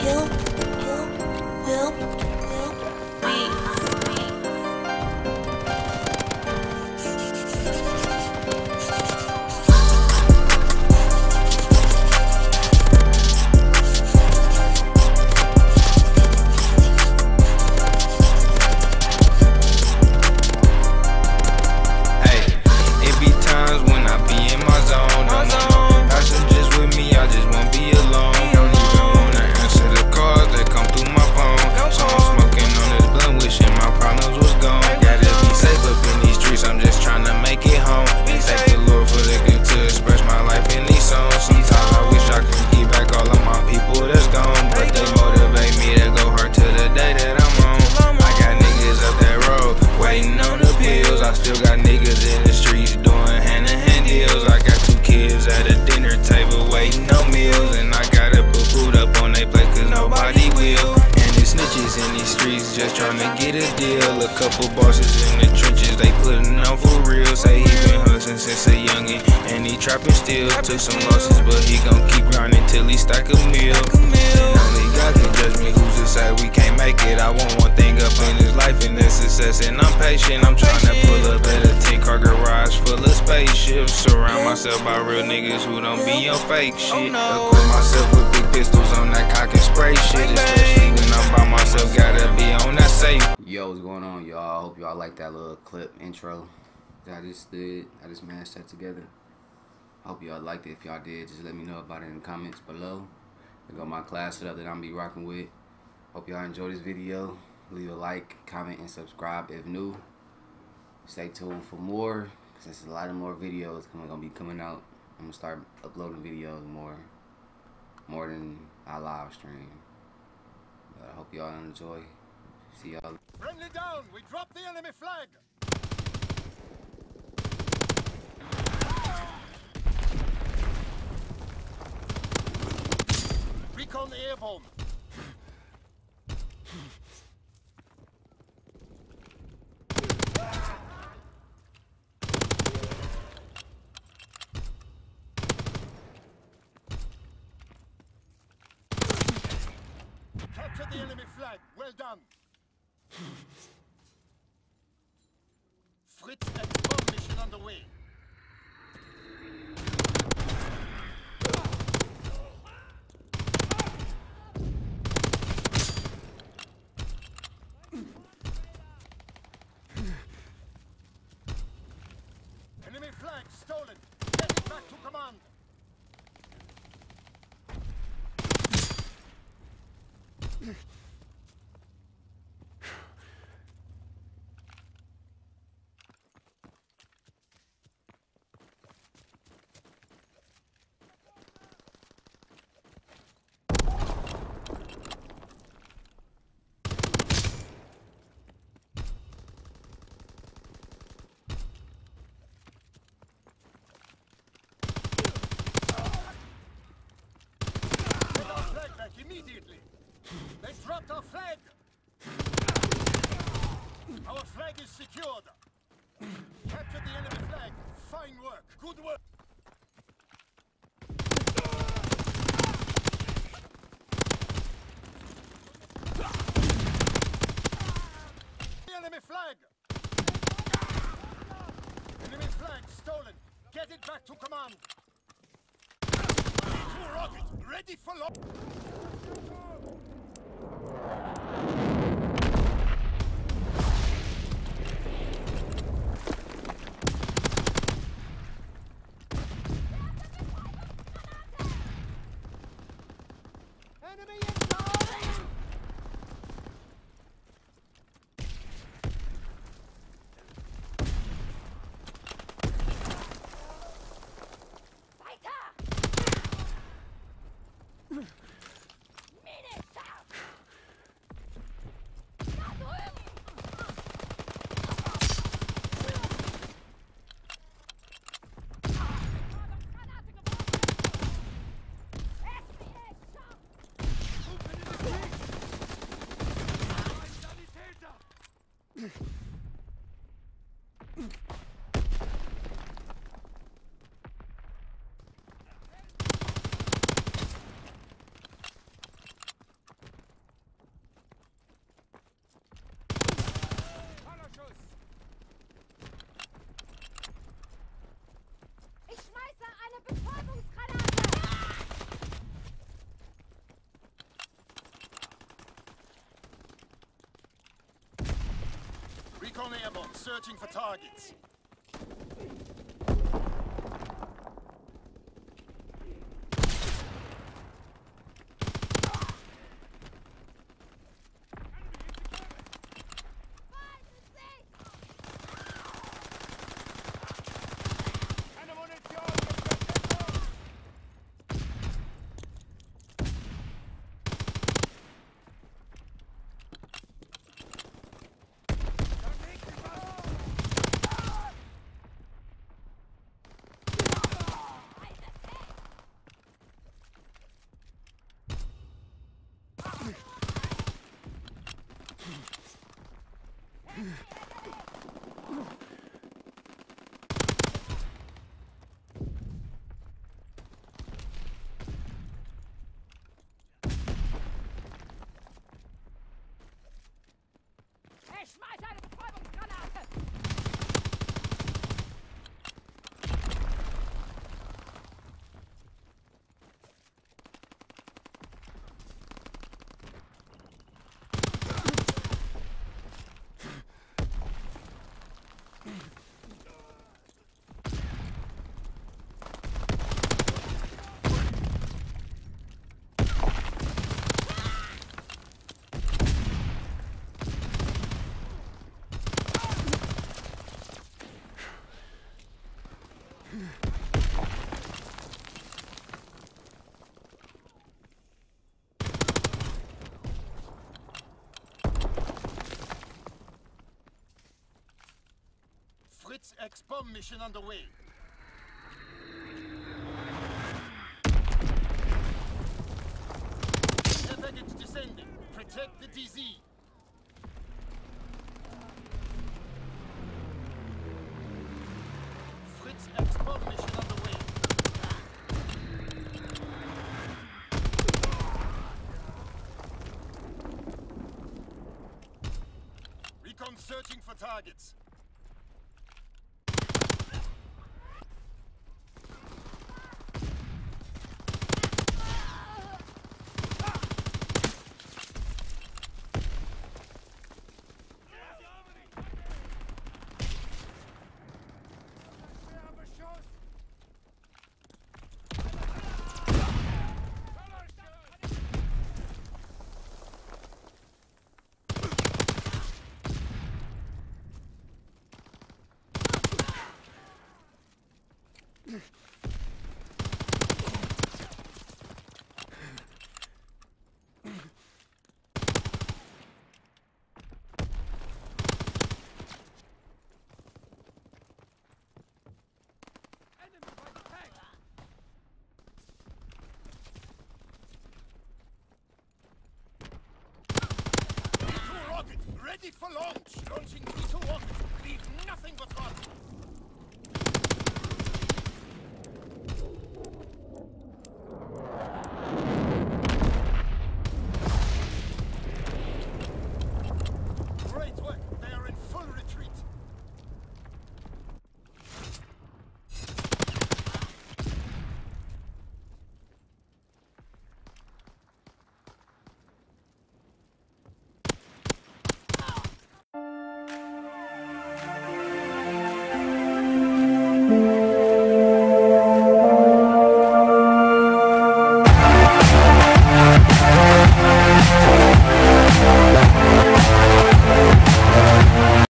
just tryna get a deal. A couple bosses in the trenches, they putting on for real. Say he been hustling since a youngin', and he trapping still. Took some losses, but he gon' keep grinding till he stack a meal. And only God can judge me, who's to say we can't make it. I want one thing up in this life, and that's success, and I'm patient. I'm tryna pull up at a 10-car garage full of spaceships. Surround myself by real niggas who don't be on fake shit. Equip myself with big pistols on that cock and spray shit. Especially when I'm by myself, gotta be on that safe. Yo, what's going on, y'all? I hope y'all like that little clip intro that I just did. I just mashed that together. I hope y'all liked it. If y'all did, just let me know about it in the comments below. I got my class set up that I'm be rocking with. Hope y'all enjoy this video. Leave a like, comment, and subscribe if new. Stay tuned for more, because there's a lot of more videos gonna be coming out. I'm gonna start uploading videos more than I live stream. But I hope y'all enjoy. See y'all. Friendly down! We dropped the enemy flag! Recon the airborne! Capture the enemy flag! Well done! Fritz and bomb mission underway. Enemy flag stolen. Get it back to command. Immediately! They dropped our flag! Our flag is secured! Capture the enemy flag! Fine work! Good work! The enemy flag! Enemy flag stolen! Get it back to command! Two rockets ready for launch! Enemy inside! airborne, searching for targets. Hey, schmeiß eine Betäubungsgranate! Fritz X-bomb mission underway. Air package descending. Protect the DZ. Fritz X-bomb mission underway. Recon searching for targets. Ready for launch! Launching V2 rocket! Leave nothing but run! Great work! They are in full retreat!